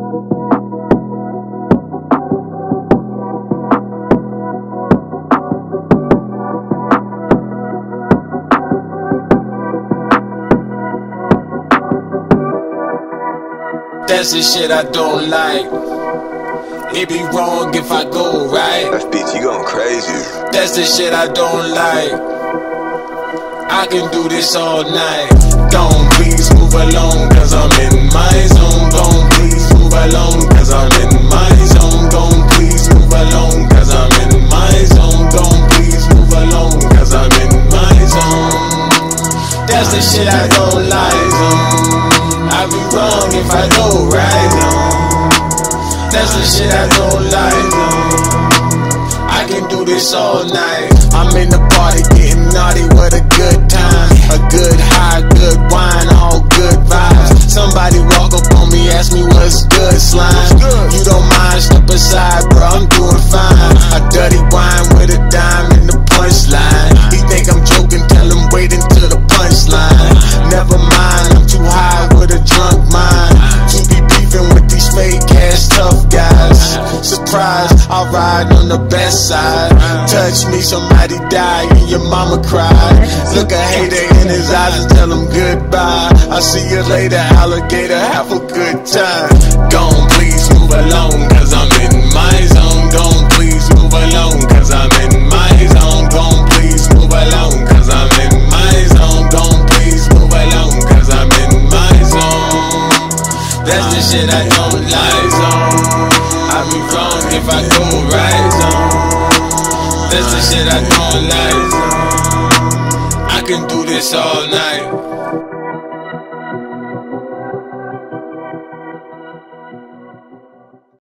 That's the shit I don't like. It be wrong if I go right. That bitch, you going crazy. That's the shit I don't like. I can do this all night. Don't please move along, cause I'm in my zone. Don't please move along, cause I'm in my zone. Don't please move along, cause I'm in my zone. Don't please move along, cause I'm in my zone. That's the shit I don't like. I be wrong if I go right. That's the shit I don't like. I can do this all night. I'm in the party getting naughty, what a good time. A good high, good wine, all good vibes. Somebody walk up on me, ask me what's good, slime. You don't mind, step aside, bro, I'm doing fine. A dirty wine with a dime in the punchline. He think I'm joking, tell him wait until the punchline. Never mind, I'm too high with a drunk mind to be beefing with these fake ass tough guys. Surprise, I ride on the best side. Touch me, somebody die and your mama cried. Look a hater in his eyes and tell him goodbye. I'll see you later, alligator, have a good time. Gon' please move along, cause I'm in my zone. Gon' please move along, cause I'm in my zone. Gon' please move along, cause I'm in my zone. Gon' please move along, cause I'm in my zone. That's the shit I don't like, zone. I be wrong if I go right, zone. That's the shit I don't like, zone. I can do this all night.